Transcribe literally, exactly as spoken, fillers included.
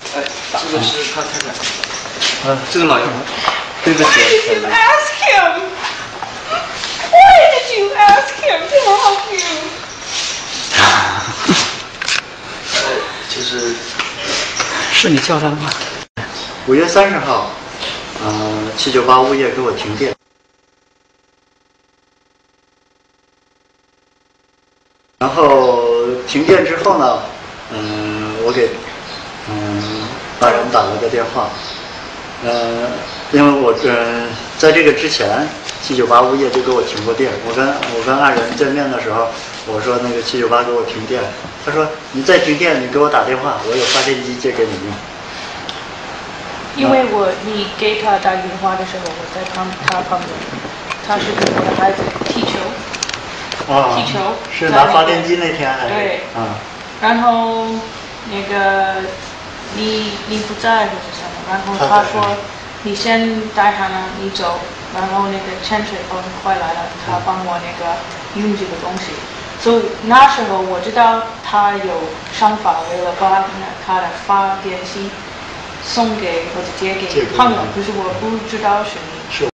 哎，这个是他太太。 啊， 这个老爷们。 对不起。 Why did you ask him? Why did you ask him to help you? 就是是你叫他的吗？ 五月三十号，呃，七九八物业给我停电。然后停电之后呢，嗯、我给嗯大人打了个电话，呃，因为我呃在这个之前，七九八物业就给我停过电。我跟我跟爱人见面的时候，我说那个七九八给我停电，他说你再停电，你给我打电话，我有发电机借给你用。 因为我你给他打电话的时候，我在旁他旁边，他是跟我的孩子踢球。 啊， 踢球是拿发电机那天还是？ 对， 啊， 然后那个你你不在或者什么，然后他说你先带他呢，你走，然后那个潜水风快来了，他帮我那个用这个东西，所以那时候我知道他有想法，为了把他的发电机送给或者借给朋友，可是我不知道是你。